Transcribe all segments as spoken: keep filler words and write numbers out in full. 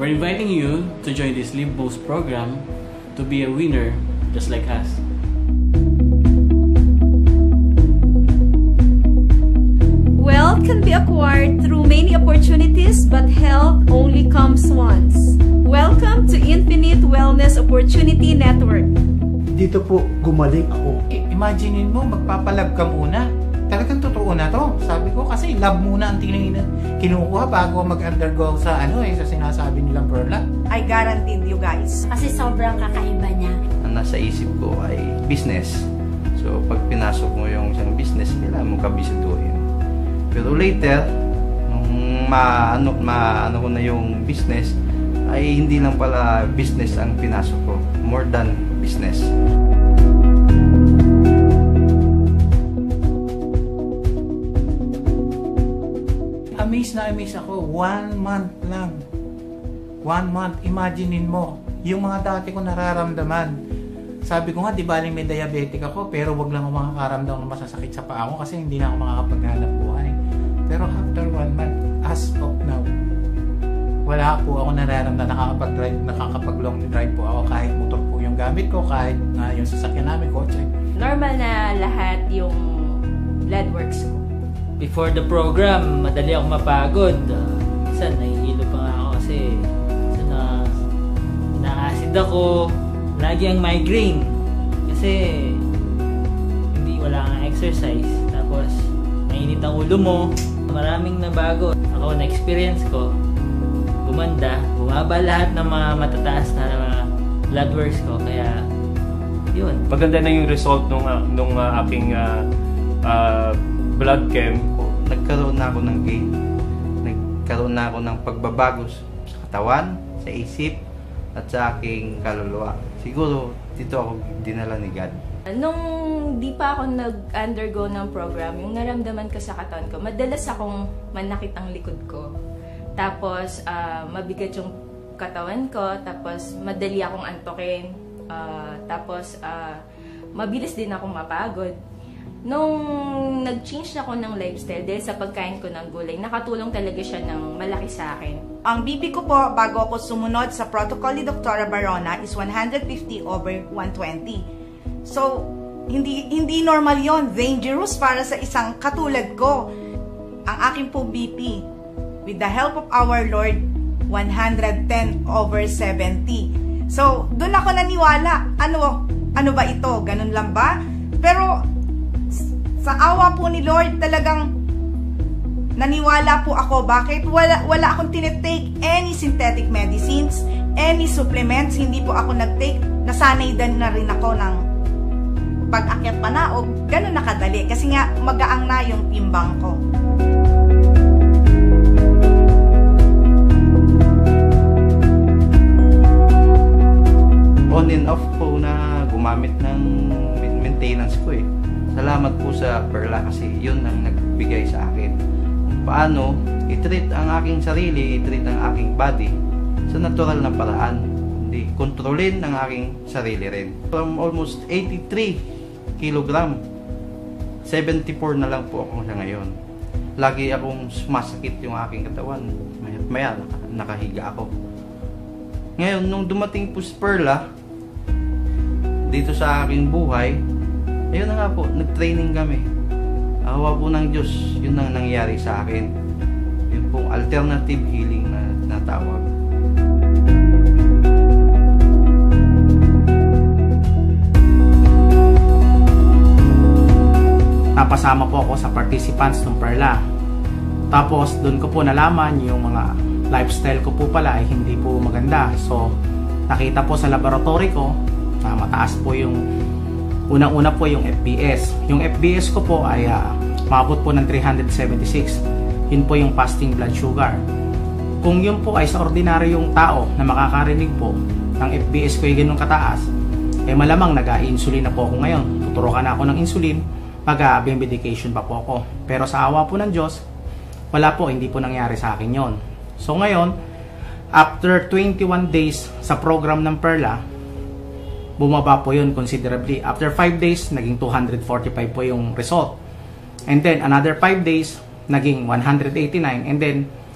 We're inviting you to join this Live Boost program to be a winner just like us. Wealth can be acquired through many opportunities, but health only comes once. Welcome to Infinite Wellness Opportunity Network. Dito po gumaling ako. Imaginein mo, magpapalab ka muna. Talagang totoo na to. Sabi ko kasi lab muna ang tinignan kinukuha bago mag-undergo sa ano eh, sa sinasabi nilang Perla. I guaranteed you guys. Kasi sobrang kakaiba niya. Ang nasa isip ko ay business. So pag pinasok mo yung isang business, kailangan mo kabisiduhin. Pero later, nung maano maano ko na yung business, ay hindi lang pala business ang pinasok ko. More than business. Amaze na amaze ako. One month lang. One month. Imaginein mo. Yung mga dati ko nararamdaman. Sabi ko nga, di baling may diabetic ako, pero wag lang ako makakaramdam ng masasakit sa paa ko kasi hindi na ako makakapaghanap buhay. Pero after one month, as of now, wala po ako nararamdaman, nakakapag-drive, nakakapag-long drive po ako kahit motor po yung gamit ko, kahit uh, yung sasakyan namin, kotse. Normal na lahat yung blood works ko. Before the program, madali ako mapagod. Uh, minsan, nahihilo pa nga ako kasi so na, na-acid ako. Lagi ang migraine. Kasi hindi, wala kang exercise. Tapos, mainit ang ulo mo. Maraming nabago. Ako, na-experience ko. Gumanda. Bumaba lahat ng mga matataas na mga blood works ko. Kaya, yun. Maganda na yung result nung, uh, nung uh, aking uh, uh, blood chem. Nagkaroon na ako ng gain. Nagkaroon na ako ng pagbabago sa katawan, sa isip, at sa aking kaluluwa. Siguro, dito ako dinala ni God. Nung di pa ako nag-undergo ng program, yung naramdaman ko sa katawan ko, madalas akong manakit ang likod ko. Tapos, uh, mabigat yung katawan ko. Tapos, madali akong antokin. Uh, tapos, uh, mabilis din akong mapagod. Nung nag-change na ako ng lifestyle dahil sa pagkain ko ng gulay, nakatulong talaga siya ng malaki sa akin. Ang B P ko po bago ako sumunod sa protocol ni Doctora Barona is one fifty over one twenty. So, hindi hindi normal yon, dangerous para sa isang katulad ko. Ang aking po B P, with the help of our Lord, one ten over seventy. So, doon ako naniwala. Ano, ano ba ito? Ganun lang ba? Pero, sa awa po ni Lord, talagang naniwala po ako. Bakit? Wala, wala akong tinitake any synthetic medicines, any supplements. Hindi po ako nag-take. Nasanay din na rin ako ng pag-akyat pa na o ganun nakadali. Kasi nga, magaang na yung timbang ko. On and off po na gumamit ng maintenance ko eh. Salamat po sa Perla kasi yun ang nagbigay sa akin. Kung paano i-treat ang aking sarili, i-treat ang aking body sa natural na paraan. Hindi, kontrolin ang aking sarili rin. From almost eighty-three kilogram, seventy-four na lang po ako sa ngayon. Lagi akong sumasakit yung aking katawan. Maya't maya, nakahiga ako. Ngayon, nung dumating po si Perla, dito sa aking buhay, ayun na nga po, nag-training kami. Awa po ng Diyos, yun ang nangyari sa akin. Yun pong alternative healing na natawag. Napasama po ako sa participants ng Perla. Tapos, doon ko po nalaman yung mga lifestyle ko po pala ay hindi po maganda. So, nakita po sa laboratory ko na mataas po yung unang-una po yung F B S. Yung F B S ko po ay uh, maabot po ng three seventy-six. Yun po yung fasting blood sugar. Kung yun po ay sa ordinaryong tao na makakarinig po ng F B S ko ay ganun kataas, eh malamang nag-insulin na po ako ngayon. Tuturukan na ako ng insulin, mag-medication pa po ako. Pero sa awa po ng Diyos, wala po, hindi po nangyari sa akin yon. So ngayon, after twenty-one days sa program ng Perla, bumaba po yun considerably. After five days, naging two forty-five po yung result. And then, another five days, naging one eighty-nine. And then,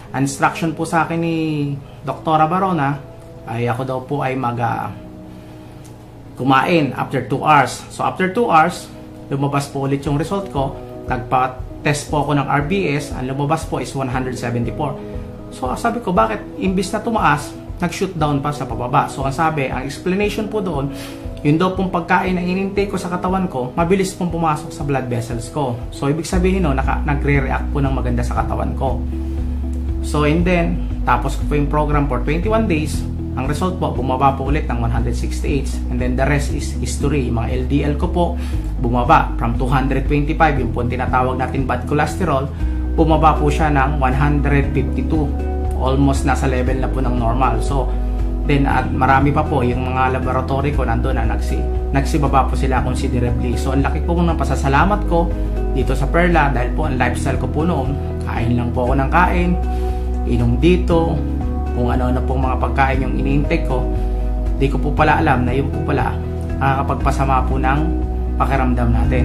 Ang instruction po sa akin ni Doktora Barona ay ako daw po ay mag uh, kumain after two hours. So after two hours, lumabas po ulit yung result ko. Nagpa-test po ako ng R B S. Ang lumabas po is one seventy-four. So sabi ko, bakit imbis na tumaas, nag-shoot down pa sa pababa? So ang sabi, ang explanation po doon, yun daw pong pagkain na inintake ko sa katawan ko, mabilis pong pumasok sa blood vessels ko. So ibig sabihin no, naka, nagre-react po ng maganda sa katawan ko. So and then, tapos ko po yung program for twenty-one days. Ang result po, bumaba po ulit ng one sixty-eight. And then the rest is history. Yung mga L D L ko po, bumaba from two twenty-five, yung po tinatawag natin bad cholesterol, bumaba po siya ng one fifty-two. Almost nasa level na po ng normal. So, then at marami pa po yung mga laboratory ko nandoon na nagsi, nagsibaba po sila considerably. So, ang laki po ng pasasalamat ko dito sa Perla dahil po ang lifestyle ko po noon, kain lang po ako ng kain, inom dito, kung ano-ano pong mga pagkain yung ini-intake ko. Di ko po pala alam na yun po pala nakakapagpasama po ng pakiramdam natin.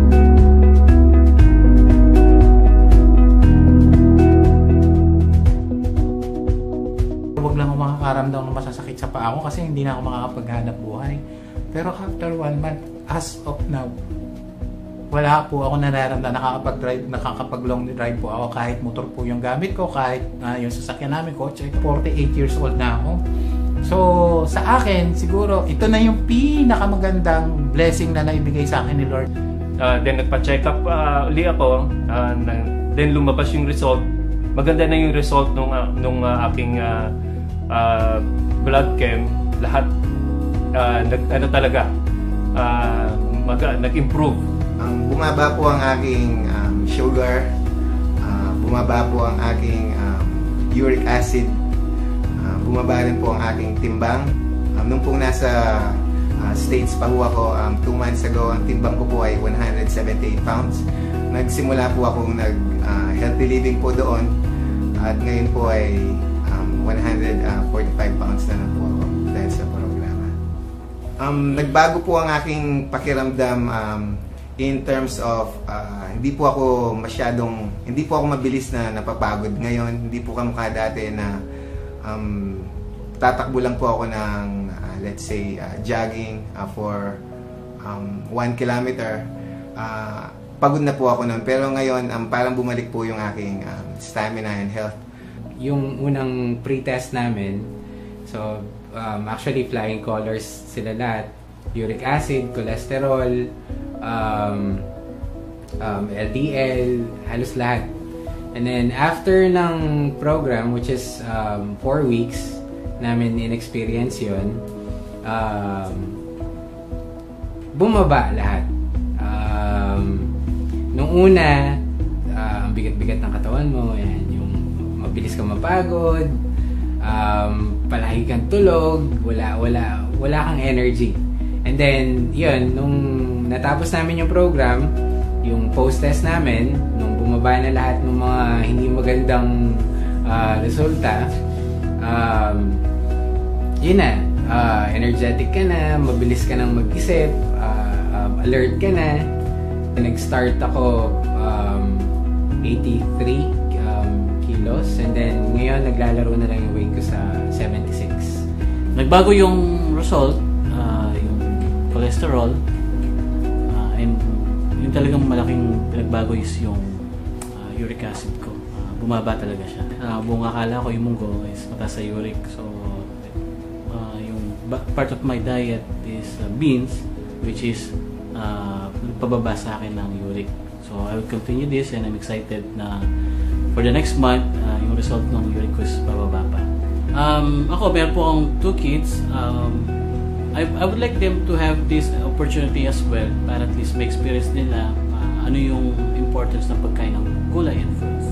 Huwag lang ako makakaramdam ng masasakit sa paa ko kasi hindi na ako makakapaghanap buhay. Pero after one month, as of now, wala po ako nararamdaman, nakakapag-drive, nakakapag-long drive po ako kahit motor po yung gamit ko, kahit uh, yung sasakyan namin, kotse. forty-eight years old na ako. So, sa akin, siguro, ito na yung pinakamagandang blessing na naibigay sa akin ni Lord. Uh, then, nagpa-check up uh, uli ako. Uh, then, lumabas yung result. Maganda na yung result nung, uh, nung uh, aking uh, uh, blood chem. Lahat, uh, nag, ano talaga, uh, mag, uh, nag-improve. Um, bumaba po ang aking um, sugar, uh, bumaba po ang aking um, uric acid, uh, bumaba rin po ang aking timbang. Um, nung pong nasa uh, States pa po ako, um, two months ago, ang timbang ko po ay one seventy-eight pounds. Nagsimula po akong nag uh, healthy living po doon at ngayon po ay um, one forty-five pounds na lang po ako dahil sa programa. Um, nagbago po ang aking pakiramdam um, in terms of uh, hindi po ako masyadong hindi po ako mabilis na napapagod ngayon, hindi po kamukha dati na um, tatakbo lang po ako ng uh, let's say uh, jogging uh, for um, one kilometer. Uh, pagod na po ako noon, pero ngayon um, parang bumalik po yung aking um, stamina and health. Yung unang pre-test namin, so um, actually flying colors sila lahat, uric acid, cholesterol, Um, um, L D L, halos lahat. And then after ng program, which is um, four weeks namin in-experience yun, um, bumaba lahat. Um, nung una, uh, ang bigat-bigat ng katawan mo, yan, yung mabilis kang mapagod, um, palagi kang tulog, wala, wala, wala kang energy. And then, yun, nung natapos namin yung program, yung post-test namin, nung bumaba na lahat ng mga hindi magandang uh, resulta, um, yun na, uh, energetic ka na, mabilis ka nang mag-isip, uh, um, alert ka na. Nag-start ako um, eighty-three um, kilos, and then ngayon naglalaro na lang yung weight ko sa seventy-six. Nagbago yung result, uh, yung cholesterol, and yung talagang malaking pinagbago is yung uh, uric acid ko. Uh, bumaba talaga siya. Uh, buong akala ko yung munggo is mataas sa uric. So, uh, yung part of my diet is uh, beans, which is uh, pababa sa akin ng uric. So, I will continue this and I'm excited na for the next month, uh, yung result ng uric ko is bababa pa. Um, ako, meron po akong two kids. Um, I, I would like them to have this opportunity as well para at least may experience nila uh, ano yung importance ng pagkain ng gulay and fruits.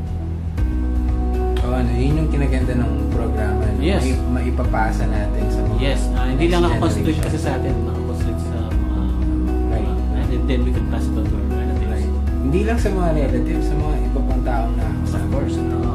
Oh, ano, yun yung kinaganda ng programa. No? Yes. May, maipapasa natin sa mga yes, uh, hindi lang nakakonstrict generation. kasi sa atin, nakakonstrict sa mga right. uh, and then we can pass it on to our relatives. Right. Hindi lang sa mga relatives, sa mga iba pang taong na of course. Uh,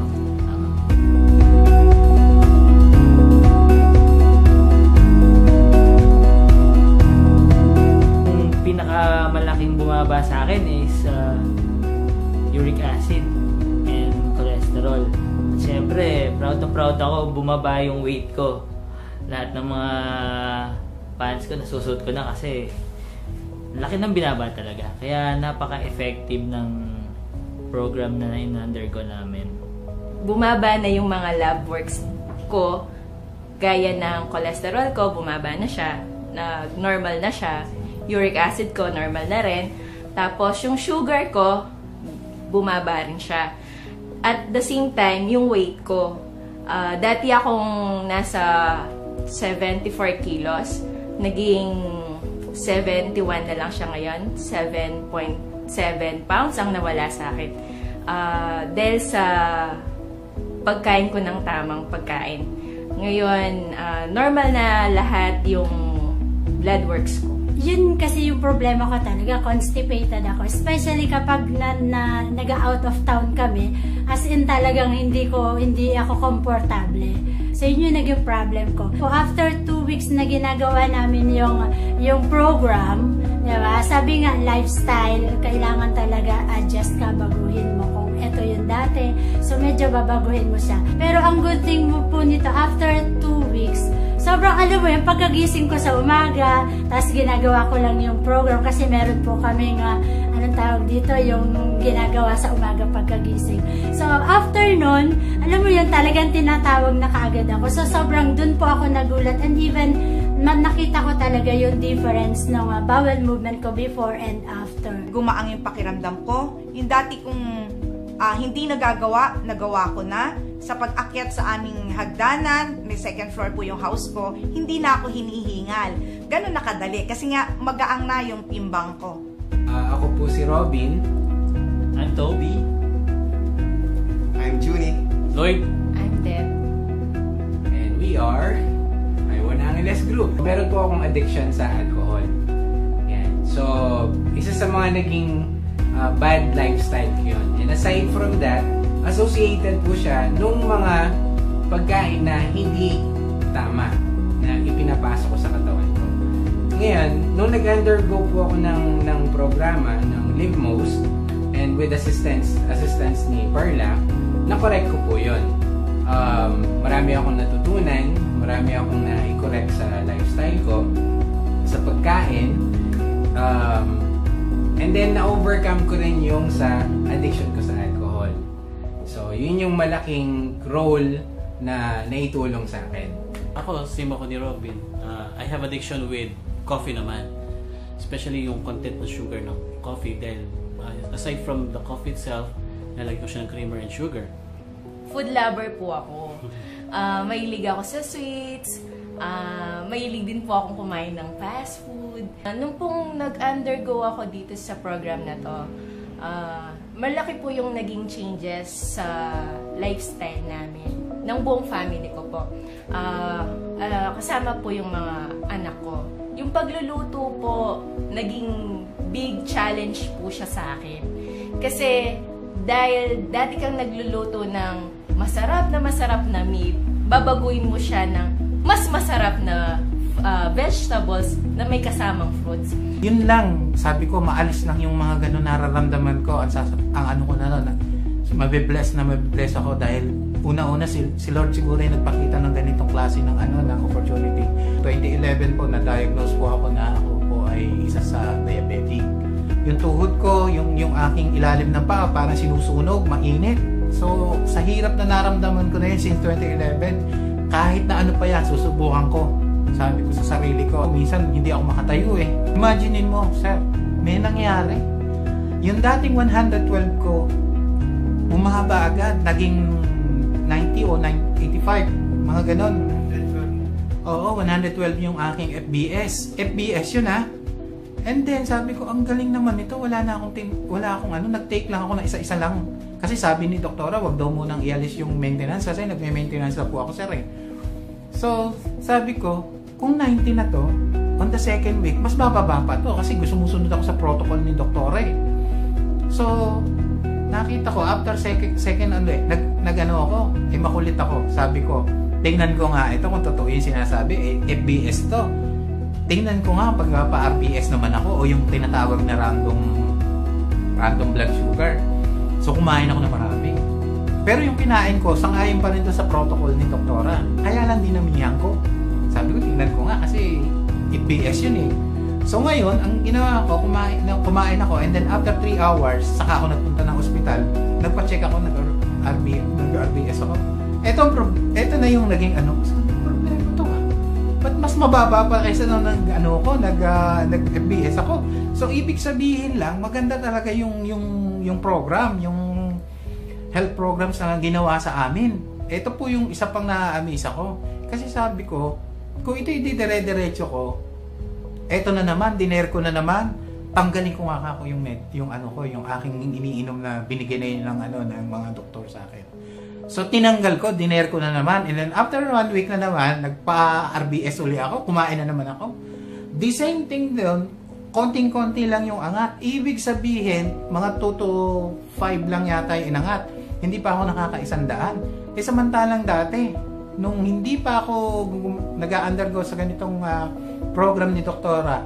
pinakamalaking bumaba sa akin is uh, uric acid and cholesterol. Kasi Siyempre, proud na proud ako, bumaba yung weight ko. Lahat ng mga pants ko, nasusuot ko na kasi laki ng binaba talaga. Kaya napaka-effective ng program na in-undergo namin. Bumaba na yung mga lab works ko, gaya ng cholesterol ko, bumaba na siya, na normal na siya. Uric acid ko, normal na rin. Tapos yung sugar ko, bumaba rin siya. At the same time, yung weight ko, uh, dati akong nasa seventy-four kilos, naging seventy-one na lang siya ngayon, seven point seven pounds ang nawala sa akin. Uh, dahil sa pagkain ko ng tamang pagkain. Ngayon, uh, normal na lahat yung blood works ko. Yun kasi yung problema ko talaga, constipated ako. Especially kapag na, na, nag-out of town kami, as in talagang hindi ko, hindi ako komportable. So yun yung naging problem ko. So after two weeks na ginagawa namin yung, yung program, diba? Sabi nga, lifestyle, kailangan talaga adjust ka, baguhin mo kung ito yung dati. So medyo babaguhin mo siya. Pero ang good thing mo po nito, after two weeks, sobrang alam mo yung pagkagising ko sa umaga, tapos ginagawa ko lang yung program kasi meron po kami nga, anong tawag dito, yung ginagawa sa umaga pagkagising. So after nun, alam mo yun, talagang tinatawag na kaagad ako. So sobrang dun po ako nagulat and even nakita ko talaga yung difference ng uh, bowel movement ko before and after. Gumaang yung pakiramdam ko. Yung dati kong uh, hindi nagagawa, nagawa ko na. Sa pag-akyat sa aming hagdanan, may second floor po yung house ko, hindi na ako hinihingal. Ganun nakadali kasi nga magaang na yung timbang ko. Uh, ako po si Robin. I'm Toby. I'm Junie. Lloyd. I'm Deb. And we are my One Angeles Group. Meron po akong addiction sa alcohol. Yan. So, isa sa mga naging uh, bad lifestyle ko yun. And aside from that, associated po siya nung mga pagkain na hindi tama na ipinapasok ko sa katawan ko. Ngayon, nung nag-undergo po ako ng, ng programa ng LiveMost and with assistance assistance ni Perla, na-correct ko po yun. Um, marami akong natutunan, marami akong na-correct sa lifestyle ko, sa pagkain, um, and then na-overcome ko rin yung sa addiction ko sa alcohol. So, yun yung malaking role na naitulong sa akin. Ako, same ako ni Robin. Uh, I have addiction with coffee naman. Especially yung content ng sugar ng coffee. Dahil, uh, aside from the coffee itself, nalagay ko siya ng creamer and sugar. Food lover po ako. Uh, mahilig ako sa sweets. Uh, mahilig din po akong kumain ng fast food. Uh, nung pong nag-undergo ako dito sa program na to, uh, malaki po yung naging changes sa lifestyle namin, ng buong family ko po. Uh, uh, kasama po yung mga anak ko. Yung pagluluto po, naging big challenge po siya sa akin. Kasi dahil dati kang nagluluto ng masarap na masarap na meat, babaguhin mo siya ng mas masarap na uh, vegetables na may kasamang fruits. Yun lang, sabi ko, maalis lang yung mga ganun nararamdaman ko. Ang, ang ano ko na nun, mabibless na mabibless ako dahil una-una si, si Lord siguro ay nagpakita ng ganitong klase ng ano, ng opportunity. twenty eleven po, na-diagnose po ako na ako po ay isa sa diabetic. Yung tuhod ko, yung, yung aking ilalim ng paa, parang sinusunog, mainit. So, sa hirap na naramdaman ko na yun since twenty eleven, kahit na ano pa yan, susubukan ko. Sabi ko sa sarili ko, minsan hindi ako makatayo eh. Imaginein mo, sir, may nangyari. Yung dating one twelve ko, bumaba agad, naging ninety o eighty-five, mga ganon. Oo, one twelve yung aking F B S. F B S yun ha. And then sabi ko, ang galing naman ito, wala na akong, wala akong ano, nag-take lang ako na isa-isa lang. Kasi sabi ni doktora, wag daw munang ialis yung maintenance kasi nagme-maintenance na po ako, sir eh. So, sabi ko, kung ninety na to, on the second week, mas bababa pa to kasi gusto musunod ako sa protocol ni doktora eh. So, nakita ko, after second, second ano eh, nag, nag ano ako, eh makulit ako. Sabi ko, tingnan ko nga ito kung totoo yung sinasabi, eh, F B S to. Tingnan ko nga pag pa-R B S naman ako o yung tinatawag na random random blood sugar. So, kumain ako na marami. Pero yung kinain ko, sangayon pa rin doon sa protocol ni doktora. Kaya lang dinamihan ko. Sabi ko, tingnan ko nga kasi F B S yun eh. So ngayon, ang ginawa ko, kumain, kumain ako, and then after three hours, saka ako nagpunta ng ospital, nagpa-check ako, nag-R B S ako. Ito, ito na yung naging ano, so, problema to ah. Ba't mas mababa pa kaysa nung nag, ano ko, nag, uh, nag-F B S ako? So, ibig sabihin lang, maganda talaga yung, yung, yung program, yung health programs na ginawa sa amin. Ito po yung isa pang na-amaze ako. Kasi sabi ko, kung ito yung dire-diretso ko, eto na naman, diner ko na naman, tanggalin ko nga ako yung med, yung ano ko, yung aking iniinom na binigay na yun ng ano ng mga doktor sa akin. So tinanggal ko, diner ko na naman, and then after one week na naman, nagpa-R B S uli ako, kumain na naman ako. The same thing doon, konting-konti lang yung angat. Ibig sabihin, mga two to five lang yata yung inangat. Hindi pa ako nakakaisang daan. Eh samantalang dati, nung hindi pa ako nag-undergo sa ganitong uh, program ni doktora,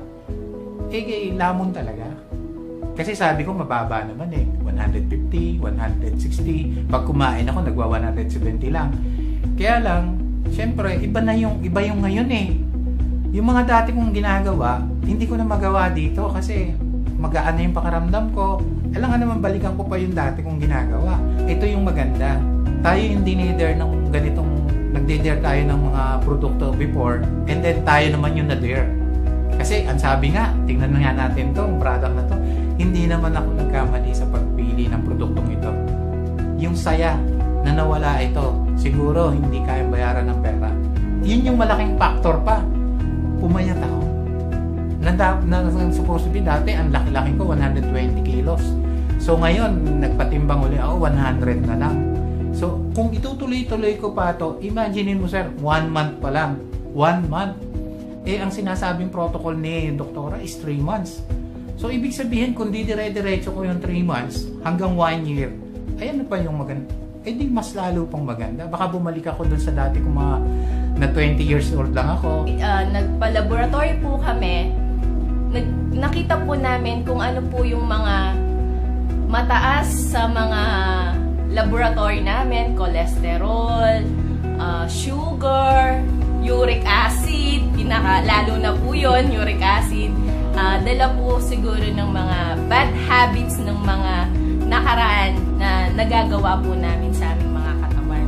eh lamon talaga. Kasi sabi ko mababa naman eh, one fifty, one sixty. Pag kumain ako nagwa one seventy lang. Kaya lang, syempre iba na yung iba yung ngayon eh. Yung mga dati kong ginagawa, hindi ko na magawa dito kasi magaan na yung pakaramdam ko. Alam naman balikan ko pa yung dati kong ginagawa. Ito yung maganda. Tayo yung dinider ng ganitong nagde-dare tayo ng mga produkto before, and then tayo naman yung na-dare. Kasi ang sabi nga, tingnan na nga natin to, product na to, hindi naman ako nagkamali sa pagpili ng produktong ito. Yung saya na nawala ito, siguro hindi kayang bayaran ng pera. Yun yung malaking factor pa. Pumayat ako. Na, na, na supposed to be dati, ang laki-laki ko, one hundred twenty kilos. So ngayon, nagpatimbang uli ako, one hundred na lang. So, kung itutuloy-tuloy ko pa to, imaginein mo sir, one month pa lang. One month. Eh, ang sinasabing protocol ni doktora is three months. So, ibig sabihin, kung di dire-diretso ko yung three months hanggang one year, ay ano pa yung maganda? Eh, di mas lalo pang maganda. Baka bumalik ako dun sa dati kung mga na twenty years old lang ako. Uh, nagpa-laboratory po kami. Nag nakita po namin kung ano po yung mga mataas sa mga laboratory namin, cholesterol, uh, sugar, uric acid, pinaka, lalo na po yun, uric acid, uh, dala po siguro ng mga bad habits ng mga nakaraan na nagagawa po namin sa aming mga katawan.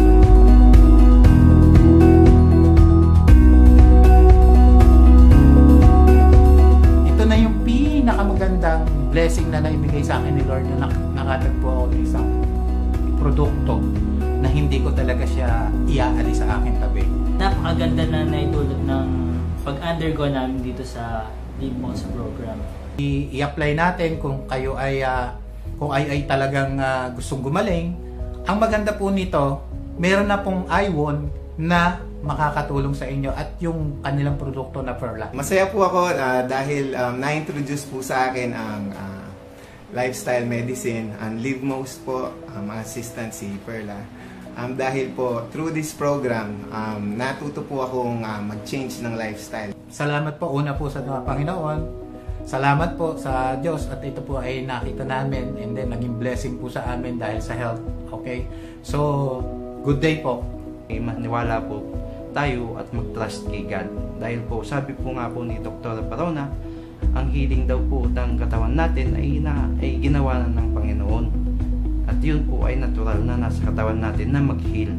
Ito na yung pinakamagandang blessing na naibigay sa akin ni Lord na nak nakatagpo ako ng isang produkto na hindi ko talaga siya iaalis sa aking tabi. Napakaganda na naitulot ng pag-undergo namin dito sa Live Mo sa program. I-apply natin kung kayo ay uh, kung ay ay talagang uh, gustong gumaling. Ang maganda po nito, meron na pong I W O N na makakatulong sa inyo at yung kanilang produkto na Perla. Masaya po ako uh, dahil um, na-introduce po sa akin ang uh, lifestyle medicine and Live Most po, um, assistant si Perla. Um, dahil po, through this program, um, natuto po akong uh, mag-change ng lifestyle. Salamat po una po sa mga Panginoon. Salamat po sa Diyos at ito po ay nakita namin and then naging blessing po sa amin dahil sa health. Okay? So, good day po. Eh, maniwala po tayo at mag-trust kay God. Dahil po, sabi po nga po ni Doctor Barona, ang healing daw po ng katawan natin ay, na, ay ginawa na ng Panginoon. At yun po ay natural na nasa katawan natin na mag-heal.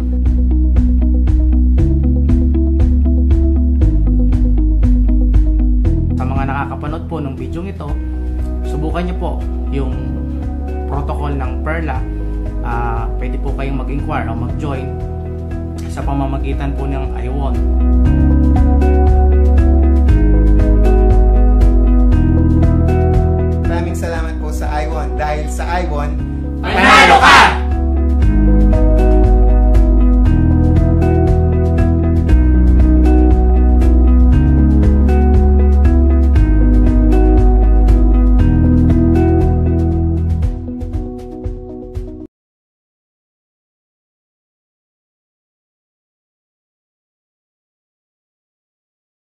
Sa mga nakakapanood po ng video ito, subukan niyo po yung protocol ng Perla. Uh, pwede po kayong mag-inquire o mag-join sa pamamagitan po ng I W O N.